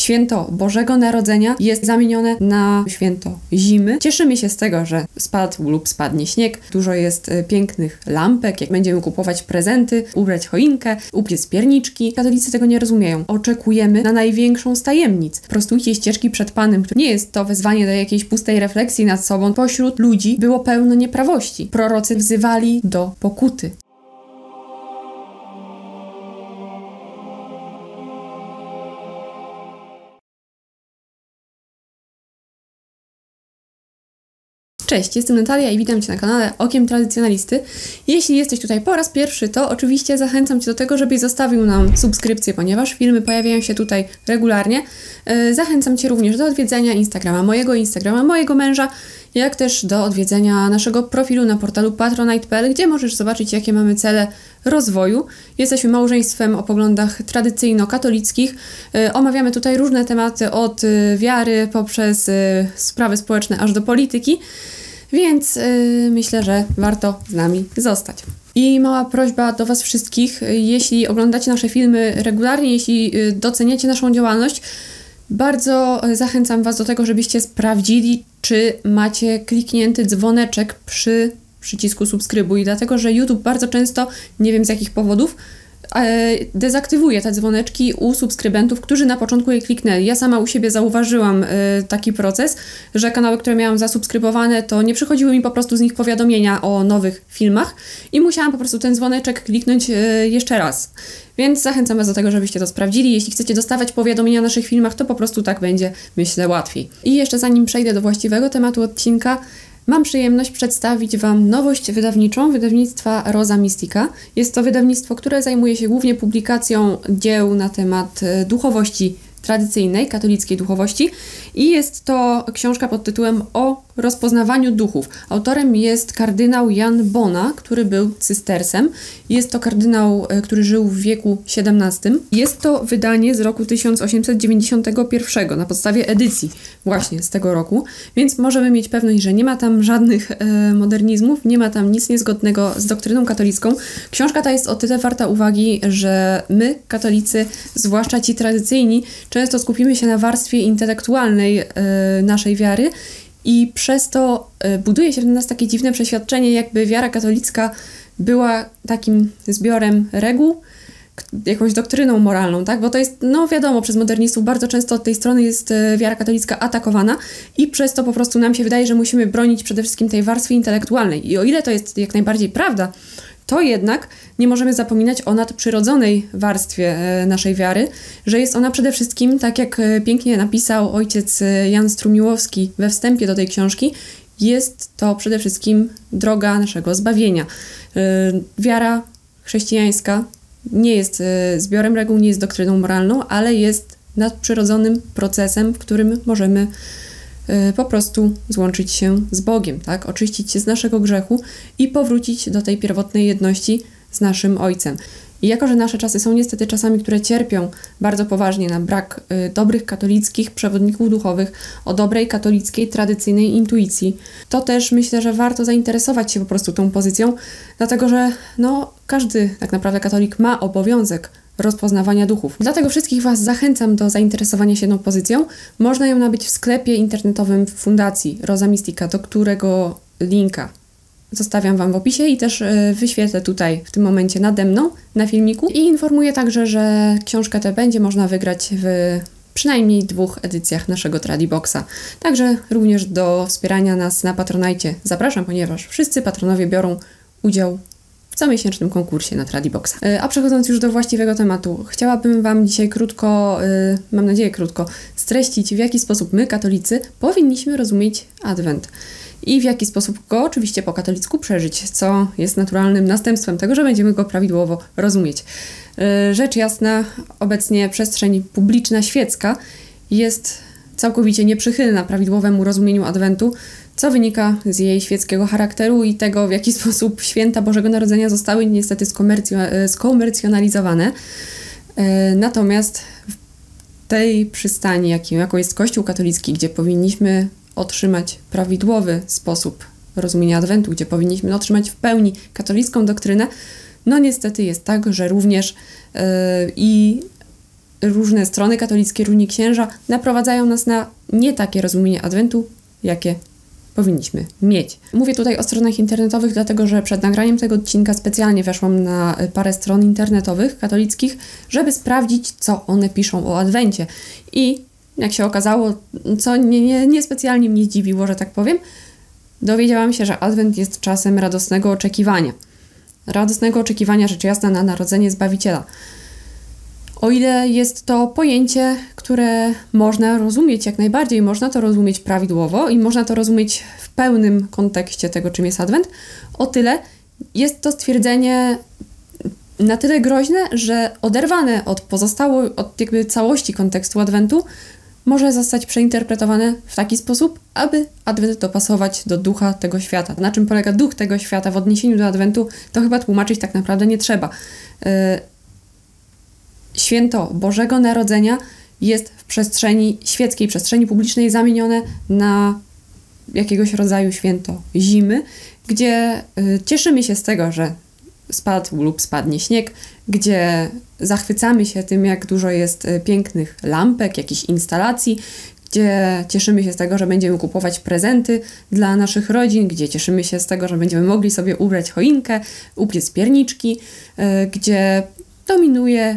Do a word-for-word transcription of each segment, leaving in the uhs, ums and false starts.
święto Bożego Narodzenia jest zamienione na święto zimy. Cieszymy się z tego, że spadł lub spadnie śnieg. Dużo jest pięknych lampek, jak będziemy kupować prezenty, ubrać choinkę, upiec pierniczki. Katolicy tego nie rozumieją. Oczekujemy na największą z tajemnic. Prostujcie ścieżki przed Panem. Nie jest to wezwanie do jakiejś pustej refleksji nad sobą. Pośród ludzi było pełno nieprawości. Prorocy wzywali do pokuty. Cześć, jestem Natalia i witam Cię na kanale Okiem Tradycjonalisty. Jeśli jesteś tutaj po raz pierwszy, to oczywiście zachęcam Cię do tego, żebyś zostawił nam subskrypcję, ponieważ filmy pojawiają się tutaj regularnie. Zachęcam Cię również do odwiedzenia Instagrama, mojego Instagrama, mojego męża, jak też do odwiedzenia naszego profilu na portalu patronite kropka p l, gdzie możesz zobaczyć, jakie mamy cele rozwoju. Jesteśmy małżeństwem o poglądach tradycyjno-katolickich. Omawiamy tutaj różne tematy od wiary poprzez sprawy społeczne aż do polityki, więc yy, myślę, że warto z nami zostać. I mała prośba do Was wszystkich, jeśli oglądacie nasze filmy regularnie, jeśli doceniacie naszą działalność, bardzo zachęcam Was do tego, żebyście sprawdzili, czy macie kliknięty dzwoneczek przy przycisku subskrybuj, dlatego że YouTube bardzo często, nie wiem z jakich powodów, dezaktywuje te dzwoneczki u subskrybentów, którzy na początku je kliknęli. Ja sama u siebie zauważyłam y, taki proces, że kanały, które miałam zasubskrybowane, to nie przychodziły mi po prostu z nich powiadomienia o nowych filmach i musiałam po prostu ten dzwoneczek kliknąć y, jeszcze raz. Więc zachęcam Was do tego, żebyście to sprawdzili. Jeśli chcecie dostawać powiadomienia o naszych filmach, to po prostu tak będzie, myślę, łatwiej. I jeszcze zanim przejdę do właściwego tematu odcinka, mam przyjemność przedstawić Wam nowość wydawniczą wydawnictwa Rosa Mystica. Jest to wydawnictwo, które zajmuje się głównie publikacją dzieł na temat duchowości tradycyjnej, katolickiej duchowości i jest to książka pod tytułem O rozpoznawaniu duchów. Autorem jest kardynał Jan Bona, który był cystersem. Jest to kardynał, który żył w wieku siedemnastym. Jest to wydanie z roku tysiąc osiemset dziewięćdziesiątego pierwszego na podstawie edycji właśnie z tego roku, więc możemy mieć pewność, że nie ma tam żadnych e, modernizmów, nie ma tam nic niezgodnego z doktryną katolicką. Książka ta jest o tyle warta uwagi, że my, katolicy, zwłaszcza ci tradycyjni, często skupimy się na warstwie intelektualnej e, naszej wiary i przez to e, buduje się w nas takie dziwne przeświadczenie, jakby wiara katolicka była takim zbiorem reguł, jakąś doktryną moralną, tak? Bo to jest, no wiadomo, przez modernistów bardzo często od tej strony jest e, wiara katolicka atakowana i przez to po prostu nam się wydaje, że musimy bronić przede wszystkim tej warstwy intelektualnej. I o ile to jest jak najbardziej prawda, to jednak nie możemy zapominać o nadprzyrodzonej warstwie naszej wiary, że jest ona przede wszystkim, tak jak pięknie napisał ojciec Jan Strumiłowski we wstępie do tej książki, jest to przede wszystkim droga naszego zbawienia. Wiara chrześcijańska nie jest zbiorem reguł, nie jest doktryną moralną, ale jest nadprzyrodzonym procesem, w którym możemy po prostu złączyć się z Bogiem, tak? Oczyścić się z naszego grzechu i powrócić do tej pierwotnej jedności z naszym Ojcem. I jako, że nasze czasy są niestety czasami, które cierpią bardzo poważnie na brak y, dobrych katolickich przewodników duchowych, o dobrej katolickiej, tradycyjnej intuicji, to też myślę, że warto zainteresować się po prostu tą pozycją, dlatego że no, każdy tak naprawdę katolik ma obowiązek rozpoznawania duchów. Dlatego wszystkich Was zachęcam do zainteresowania się tą pozycją. Można ją nabyć w sklepie internetowym Fundacji Rosa Mystica, do którego linka zostawiam Wam w opisie i też wyświetlę tutaj w tym momencie nade mną na filmiku. I informuję także, że książkę tę będzie można wygrać w przynajmniej dwóch edycjach naszego Tradiboxa. Także również do wspierania nas na Patronite zapraszam, ponieważ wszyscy patronowie biorą udział w comiesięcznym konkursie na Tradiboxa. A przechodząc już do właściwego tematu, chciałabym Wam dzisiaj krótko, mam nadzieję krótko, streścić, w jaki sposób my, katolicy, powinniśmy rozumieć Adwent i w jaki sposób go oczywiście po katolicku przeżyć, co jest naturalnym następstwem tego, że będziemy go prawidłowo rozumieć. Rzecz jasna, obecnie przestrzeń publiczna świecka jest całkowicie nieprzychylna prawidłowemu rozumieniu Adwentu, co wynika z jej świeckiego charakteru i tego, w jaki sposób święta Bożego Narodzenia zostały niestety skomercjo- skomercjonalizowane. Natomiast w tej przystani, jakim, jaką jest Kościół katolicki, gdzie powinniśmy otrzymać prawidłowy sposób rozumienia Adwentu, gdzie powinniśmy otrzymać w pełni katolicką doktrynę, no niestety jest tak, że również yy, i różne strony katolickie, różni księża naprowadzają nas na nie takie rozumienie Adwentu, jakie powinniśmy mieć. Mówię tutaj o stronach internetowych, dlatego że przed nagraniem tego odcinka specjalnie weszłam na parę stron internetowych katolickich, żeby sprawdzić, co one piszą o Adwencie. I jak się okazało, co nie, nie, nie specjalnie mnie zdziwiło, że tak powiem, dowiedziałam się, że Adwent jest czasem radosnego oczekiwania. Radosnego oczekiwania, rzecz jasna, na narodzenie Zbawiciela. O ile jest to pojęcie, które można rozumieć, jak najbardziej można to rozumieć prawidłowo i można to rozumieć w pełnym kontekście tego, czym jest Adwent, o tyle jest to stwierdzenie na tyle groźne, że oderwane od pozostało, od jakby całości kontekstu Adwentu, może zostać przeinterpretowane w taki sposób, aby Adwent dopasować do ducha tego świata. Na czym polega duch tego świata w odniesieniu do Adwentu, to chyba tłumaczyć tak naprawdę nie trzeba. Święto Bożego Narodzenia jest w przestrzeni świeckiej, przestrzeni publicznej zamienione na jakiegoś rodzaju święto zimy, gdzie cieszymy się z tego, że spadł lub spadnie śnieg, gdzie zachwycamy się tym, jak dużo jest pięknych lampek, jakichś instalacji, gdzie cieszymy się z tego, że będziemy kupować prezenty dla naszych rodzin, gdzie cieszymy się z tego, że będziemy mogli sobie ubrać choinkę, upiec pierniczki, gdzie dominuje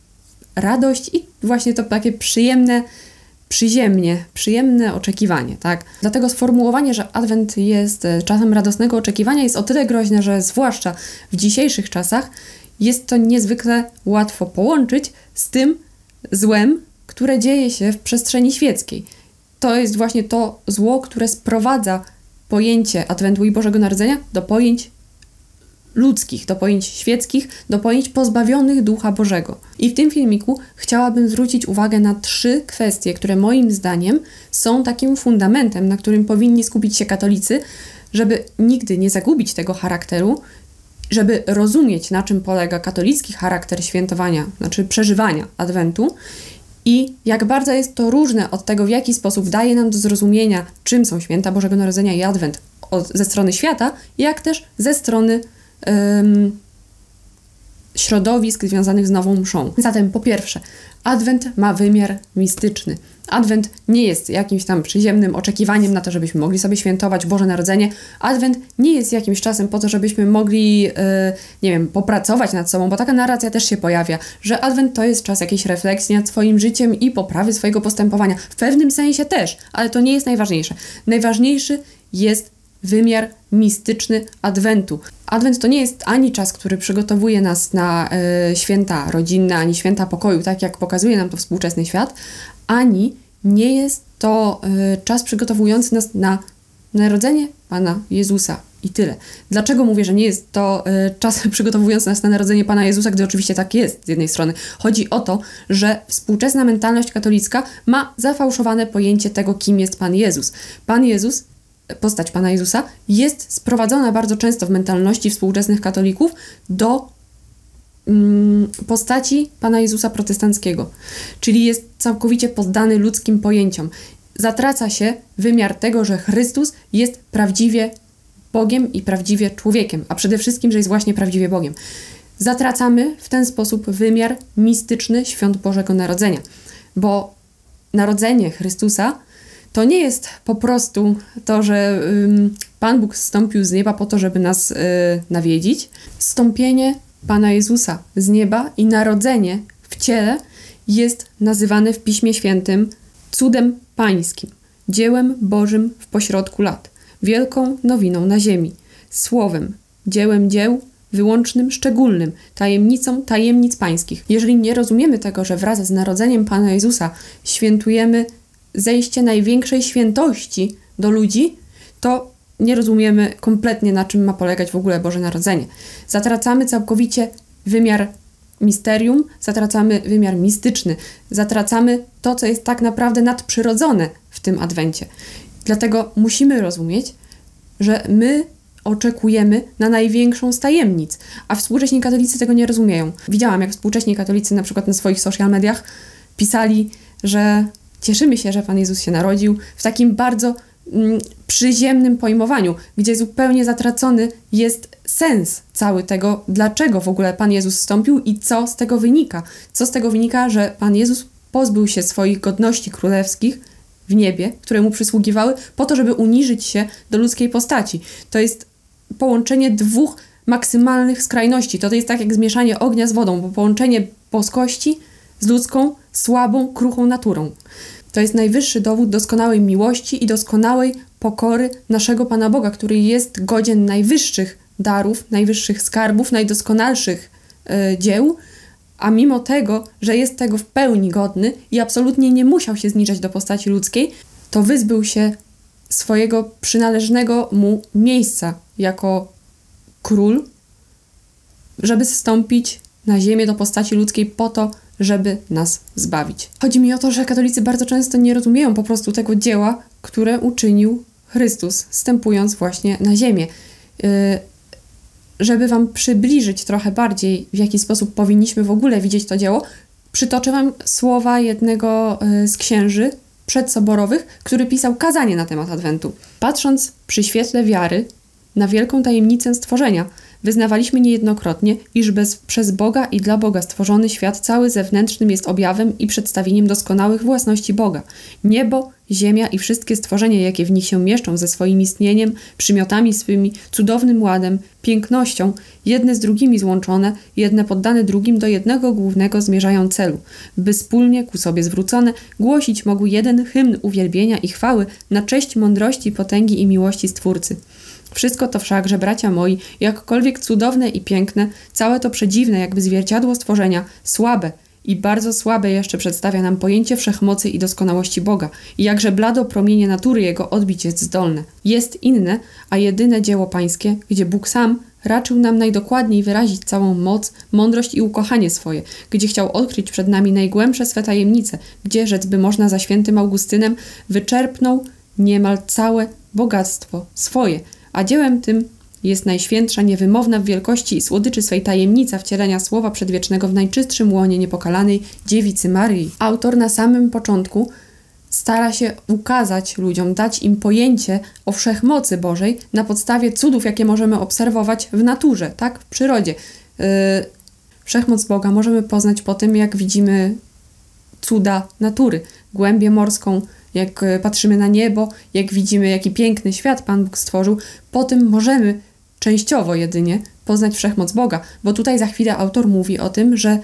radość i właśnie to takie przyjemne, przyziemnie, przyjemne oczekiwanie, tak? Dlatego sformułowanie, że Adwent jest czasem radosnego oczekiwania jest o tyle groźne, że zwłaszcza w dzisiejszych czasach jest to niezwykle łatwo połączyć z tym złem, które dzieje się w przestrzeni świeckiej. To jest właśnie to zło, które sprowadza pojęcie Adwentu i Bożego Narodzenia do pojęć ludzkich, do pojęć świeckich, do pojęć pozbawionych Ducha Bożego. I w tym filmiku chciałabym zwrócić uwagę na trzy kwestie, które moim zdaniem są takim fundamentem, na którym powinni skupić się katolicy, żeby nigdy nie zagubić tego charakteru, żeby rozumieć, na czym polega katolicki charakter świętowania, znaczy przeżywania Adwentu i jak bardzo jest to różne od tego, w jaki sposób daje nam do zrozumienia, czym są święta Bożego Narodzenia i Adwent od, ze strony świata, jak też ze strony um, środowisk związanych z nową mszą. Zatem po pierwsze, Adwent ma wymiar mistyczny. Adwent nie jest jakimś tam przyziemnym oczekiwaniem na to, żebyśmy mogli sobie świętować Boże Narodzenie. Adwent nie jest jakimś czasem po to, żebyśmy mogli, yy, nie wiem, popracować nad sobą, bo taka narracja też się pojawia, że Adwent to jest czas jakiejś refleksji nad swoim życiem i poprawy swojego postępowania. W pewnym sensie też, ale to nie jest najważniejsze. Najważniejszy jest wymiar mistyczny Adwentu. Adwent to nie jest ani czas, który przygotowuje nas na y, święta rodzinne, ani święta pokoju, tak jak pokazuje nam to współczesny świat, ani nie jest to y, czas przygotowujący nas na narodzenie Pana Jezusa i tyle. Dlaczego mówię, że nie jest to y, czas przygotowujący nas na narodzenie Pana Jezusa, gdy oczywiście tak jest z jednej strony. Chodzi o to, że współczesna mentalność katolicka ma zafałszowane pojęcie tego, kim jest Pan Jezus. Pan Jezus, postać Pana Jezusa jest sprowadzona bardzo często w mentalności współczesnych katolików do mm, postaci Pana Jezusa protestanckiego, czyli jest całkowicie poddany ludzkim pojęciom. Zatraca się wymiar tego, że Chrystus jest prawdziwie Bogiem i prawdziwie człowiekiem, a przede wszystkim, że jest właśnie prawdziwie Bogiem. Zatracamy w ten sposób wymiar mistyczny świąt Bożego Narodzenia, bo narodzenie Chrystusa to nie jest po prostu to, że ym, Pan Bóg zstąpił z nieba po to, żeby nas y, nawiedzić. Zstąpienie Pana Jezusa z nieba i narodzenie w ciele jest nazywane w Piśmie Świętym cudem pańskim, dziełem Bożym w pośrodku lat, wielką nowiną na ziemi, słowem, dziełem dzieł, wyłącznym, szczególnym, tajemnicą tajemnic pańskich. Jeżeli nie rozumiemy tego, że wraz z narodzeniem Pana Jezusa świętujemy zejście największej świętości do ludzi, to nie rozumiemy kompletnie, na czym ma polegać w ogóle Boże Narodzenie. Zatracamy całkowicie wymiar misterium, zatracamy wymiar mistyczny, zatracamy to, co jest tak naprawdę nadprzyrodzone w tym Adwencie. Dlatego musimy rozumieć, że my oczekujemy na największą z tajemnic, a współcześni katolicy tego nie rozumieją. Widziałam, jak współcześni katolicy na przykład na swoich social mediach pisali, że cieszymy się, że Pan Jezus się narodził w takim bardzo mm, przyziemnym pojmowaniu, gdzie zupełnie zatracony jest sens cały tego, dlaczego w ogóle Pan Jezus zstąpił i co z tego wynika. Co z tego wynika, że Pan Jezus pozbył się swoich godności królewskich w niebie, które mu przysługiwały, po to, żeby uniżyć się do ludzkiej postaci. To jest połączenie dwóch maksymalnych skrajności. To jest tak jak zmieszanie ognia z wodą, bo połączenie boskości z ludzką, słabą, kruchą naturą. To jest najwyższy dowód doskonałej miłości i doskonałej pokory naszego Pana Boga, który jest godzien najwyższych darów, najwyższych skarbów, najdoskonalszych y, dzieł, a mimo tego, że jest tego w pełni godny i absolutnie nie musiał się zniżać do postaci ludzkiej, to wyzbył się swojego przynależnego mu miejsca jako król, żeby zstąpić na ziemię do postaci ludzkiej po to, żeby nas zbawić. Chodzi mi o to, że katolicy bardzo często nie rozumieją po prostu tego dzieła, które uczynił Chrystus, wstępując właśnie na ziemię. Yy, żeby wam przybliżyć trochę bardziej, w jaki sposób powinniśmy w ogóle widzieć to dzieło, przytoczę wam słowa jednego yy, z księży przedsoborowych, który pisał kazanie na temat Adwentu. Patrząc przy świetle wiary na wielką tajemnicę stworzenia, wyznawaliśmy niejednokrotnie, iż bez, przez Boga i dla Boga stworzony świat cały zewnętrznym jest objawem i przedstawieniem doskonałych własności Boga. Niebo, ziemia i wszystkie stworzenia, jakie w nich się mieszczą ze swoim istnieniem, przymiotami swymi, cudownym ładem, pięknością, jedne z drugimi złączone, jedne poddane drugim do jednego głównego zmierzają celu, by wspólnie ku sobie zwrócone głosić mogły jeden hymn uwielbienia i chwały na cześć mądrości, potęgi i miłości Stwórcy. Wszystko to wszakże, bracia moi, jakkolwiek cudowne i piękne, całe to przedziwne, jakby zwierciadło stworzenia, słabe i bardzo słabe jeszcze przedstawia nam pojęcie wszechmocy i doskonałości Boga i jakże blado promienie natury Jego odbić jest zdolne. Jest inne, a jedyne dzieło pańskie, gdzie Bóg sam raczył nam najdokładniej wyrazić całą moc, mądrość i ukochanie swoje, gdzie chciał odkryć przed nami najgłębsze swe tajemnice, gdzie, rzec by można za świętym Augustynem, wyczerpnął niemal całe bogactwo swoje, a dziełem tym jest najświętsza, niewymowna w wielkości i słodyczy swej tajemnica wcielenia Słowa Przedwiecznego w najczystszym łonie niepokalanej Dziewicy Maryi. Autor na samym początku stara się ukazać ludziom, dać im pojęcie o wszechmocy Bożej na podstawie cudów, jakie możemy obserwować w naturze, tak? W przyrodzie. Yy, wszechmoc Boga możemy poznać po tym, jak widzimy cuda natury, głębię morską, jak patrzymy na niebo, jak widzimy, jaki piękny świat Pan Bóg stworzył, po tym możemy częściowo jedynie poznać wszechmoc Boga, bo tutaj za chwilę autor mówi o tym, że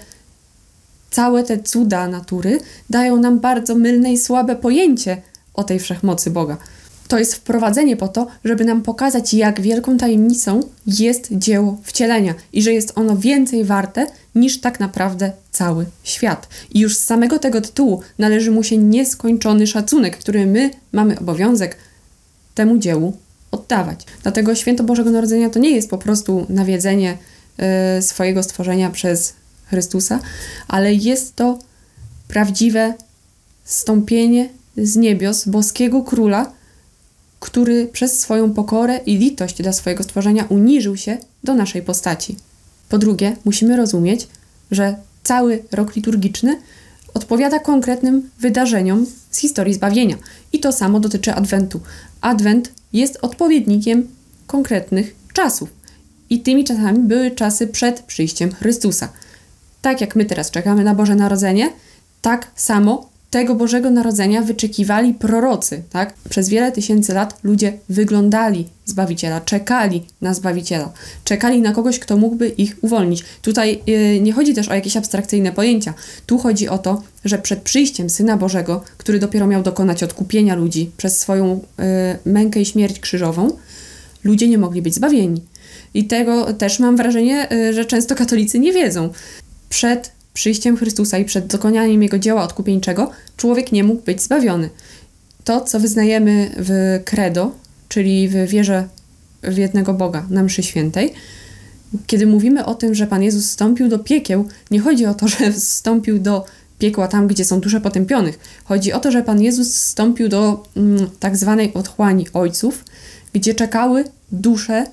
całe te cuda natury dają nam bardzo mylne i słabe pojęcie o tej wszechmocy Boga. To jest wprowadzenie po to, żeby nam pokazać, jak wielką tajemnicą jest dzieło wcielenia i że jest ono więcej warte niż tak naprawdę cały świat. I już z samego tego tytułu należy mu się nieskończony szacunek, który my mamy obowiązek temu dziełu oddawać. Dlatego święto Bożego Narodzenia to nie jest po prostu nawiedzenie y, swojego stworzenia przez Chrystusa, ale jest to prawdziwe zstąpienie z niebios boskiego Króla, który przez swoją pokorę i litość dla swojego stworzenia uniżył się do naszej postaci. Po drugie, musimy rozumieć, że cały rok liturgiczny odpowiada konkretnym wydarzeniom z historii zbawienia. I to samo dotyczy Adwentu. Adwent jest odpowiednikiem konkretnych czasów. I tymi czasami były czasy przed przyjściem Chrystusa. Tak jak my teraz czekamy na Boże Narodzenie, tak samo tego Bożego Narodzenia wyczekiwali prorocy, tak? Przez wiele tysięcy lat ludzie wyglądali Zbawiciela, czekali na Zbawiciela, czekali na kogoś, kto mógłby ich uwolnić. Tutaj yy, nie chodzi też o jakieś abstrakcyjne pojęcia. Tu chodzi o to, że przed przyjściem Syna Bożego, który dopiero miał dokonać odkupienia ludzi przez swoją yy, mękę i śmierć krzyżową, ludzie nie mogli być zbawieni. I tego też mam wrażenie, yy, że często katolicy nie wiedzą. Przed przyjściem Chrystusa i przed dokonaniem Jego dzieła odkupieńczego człowiek nie mógł być zbawiony. To, co wyznajemy w credo, czyli w wierze w jednego Boga na mszy świętej, kiedy mówimy o tym, że Pan Jezus zstąpił do piekieł, nie chodzi o to, że zstąpił do piekła tam, gdzie są dusze potępionych. Chodzi o to, że Pan Jezus zstąpił do mm, tak zwanej otchłani ojców, gdzie czekały dusze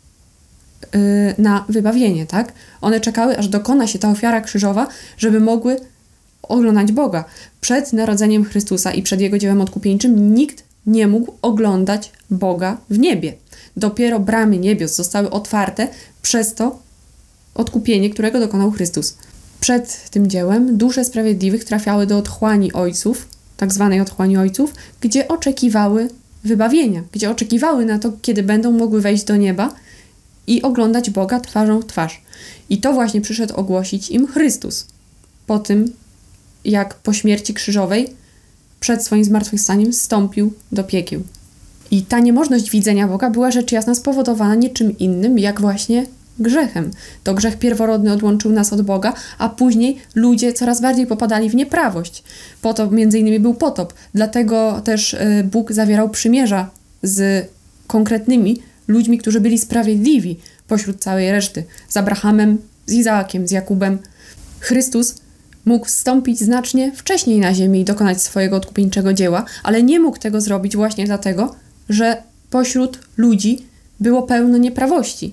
na wybawienie, tak? One czekały, aż dokona się ta ofiara krzyżowa, żeby mogły oglądać Boga. Przed narodzeniem Chrystusa i przed Jego dziełem odkupieńczym nikt nie mógł oglądać Boga w niebie. Dopiero bramy niebios zostały otwarte przez to odkupienie, którego dokonał Chrystus. Przed tym dziełem dusze sprawiedliwych trafiały do otchłani ojców, tak zwanej otchłani ojców, gdzie oczekiwały wybawienia, gdzie oczekiwały na to, kiedy będą mogły wejść do nieba i oglądać Boga twarzą w twarz. I to właśnie przyszedł ogłosić im Chrystus. Po tym, jak po śmierci krzyżowej przed swoim zmartwychwstaniem zstąpił do piekieł. I ta niemożność widzenia Boga była rzecz jasna spowodowana niczym innym, jak właśnie grzechem. To grzech pierworodny odłączył nas od Boga, a później ludzie coraz bardziej popadali w nieprawość. Po to między innymi był potop. Dlatego też Bóg zawierał przymierza z konkretnymi ludźmi, którzy byli sprawiedliwi pośród całej reszty. Z Abrahamem, z Izaakiem, z Jakubem. Chrystus mógł zstąpić znacznie wcześniej na ziemię i dokonać swojego odkupieńczego dzieła, ale nie mógł tego zrobić właśnie dlatego, że pośród ludzi było pełno nieprawości.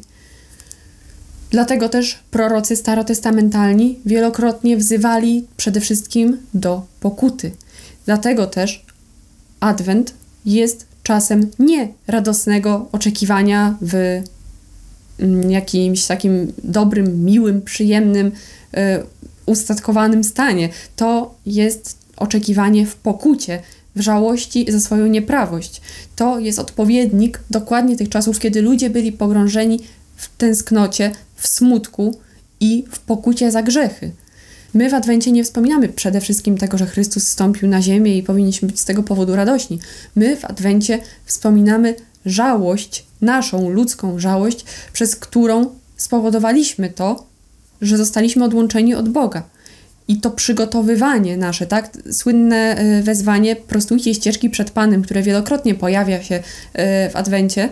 Dlatego też prorocy starotestamentalni wielokrotnie wzywali przede wszystkim do pokuty. Dlatego też Adwent jest czasem nie radosnego oczekiwania w jakimś takim dobrym, miłym, przyjemnym, yy, ustatkowanym stanie. To jest oczekiwanie w pokucie, w żałości za swoją nieprawość. To jest odpowiednik dokładnie tych czasów, kiedy ludzie byli pogrążeni w tęsknocie, w smutku i w pokucie za grzechy. My w Adwencie nie wspominamy przede wszystkim tego, że Chrystus zstąpił na ziemię i powinniśmy być z tego powodu radośni. My w Adwencie wspominamy żałość, naszą ludzką żałość, przez którą spowodowaliśmy to, że zostaliśmy odłączeni od Boga. I to przygotowywanie nasze, tak, słynne wezwanie prostujcie ścieżki przed Panem, które wielokrotnie pojawia się w Adwencie,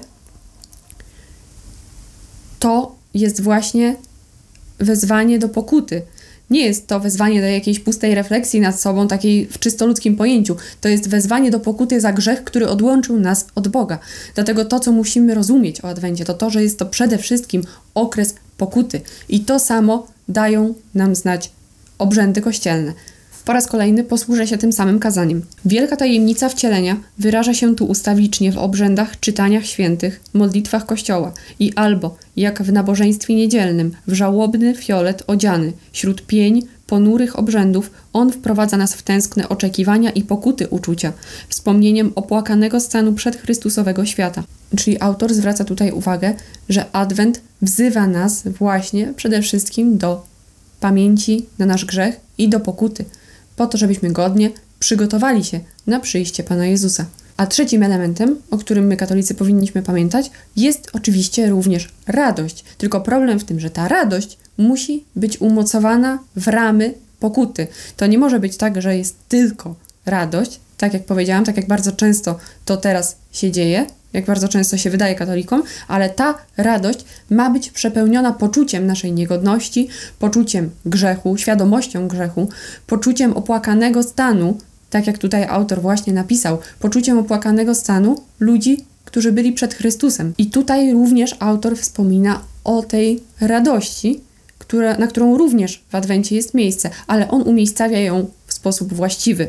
to jest właśnie wezwanie do pokuty. Nie jest to wezwanie do jakiejś pustej refleksji nad sobą, takiej w czysto ludzkim pojęciu. To jest wezwanie do pokuty za grzech, który odłączył nas od Boga. Dlatego to, co musimy rozumieć o Adwencie, to to, że jest to przede wszystkim okres pokuty. I to samo dają nam znać obrzędy kościelne. Po raz kolejny posłużę się tym samym kazaniem. Wielka tajemnica wcielenia wyraża się tu ustawicznie w obrzędach, czytaniach świętych, modlitwach Kościoła i albo, jak w nabożeństwie niedzielnym, w żałobny fiolet odziany, śród pień, ponurych obrzędów, on wprowadza nas w tęskne oczekiwania i pokuty uczucia, wspomnieniem opłakanego stanu przedchrystusowego świata. Czyli autor zwraca tutaj uwagę, że Adwent wzywa nas właśnie przede wszystkim do pamięci na nasz grzech i do pokuty, po to, żebyśmy godnie przygotowali się na przyjście Pana Jezusa. A trzecim elementem, o którym my katolicy powinniśmy pamiętać, jest oczywiście również radość. Tylko problem w tym, że ta radość musi być umocowana w ramy pokuty. To nie może być tak, że jest tylko radość, tak jak powiedziałam, tak jak bardzo często to teraz się dzieje, jak bardzo często się wydaje katolikom, ale ta radość ma być przepełniona poczuciem naszej niegodności, poczuciem grzechu, świadomością grzechu, poczuciem opłakanego stanu, tak jak tutaj autor właśnie napisał, poczuciem opłakanego stanu ludzi, którzy byli przed Chrystusem. I tutaj również autor wspomina o tej radości, która, na którą również w Adwencie jest miejsce, ale on umiejscawia ją w sposób właściwy.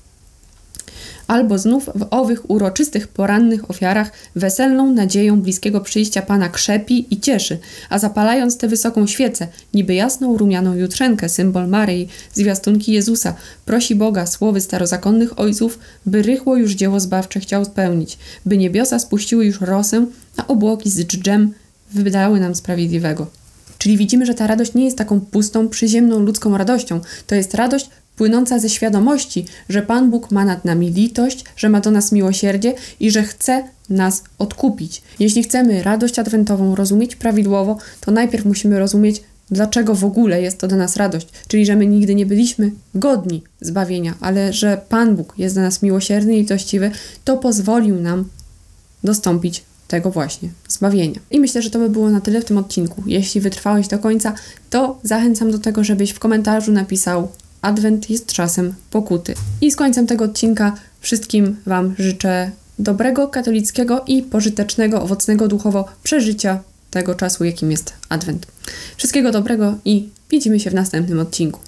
Albo znów w owych uroczystych porannych ofiarach weselną nadzieją bliskiego przyjścia Pana krzepi i cieszy, a zapalając tę wysoką świecę, niby jasną rumianą jutrzenkę, symbol Maryi, zwiastunki Jezusa, prosi Boga słowy starozakonnych ojców, by rychło już dzieło zbawcze chciał spełnić, by niebiosa spuściły już rosę, a obłoki z dżdżem wydały nam sprawiedliwego. Czyli widzimy, że ta radość nie jest taką pustą, przyziemną ludzką radością. To jest radość płynąca ze świadomości, że Pan Bóg ma nad nami litość, że ma do nas miłosierdzie i że chce nas odkupić. Jeśli chcemy radość adwentową rozumieć prawidłowo, to najpierw musimy rozumieć, dlaczego w ogóle jest to dla nas radość. Czyli, że my nigdy nie byliśmy godni zbawienia, ale że Pan Bóg jest dla nas miłosierny i litościwy, to pozwolił nam dostąpić tego właśnie zbawienia. I myślę, że to by było na tyle w tym odcinku. Jeśli wytrwałeś do końca, to zachęcam do tego, żebyś w komentarzu napisał: Adwent jest czasem pokuty. I z końcem tego odcinka wszystkim Wam życzę dobrego, katolickiego i pożytecznego, owocnego duchowo przeżycia tego czasu, jakim jest Adwent. Wszystkiego dobrego i widzimy się w następnym odcinku.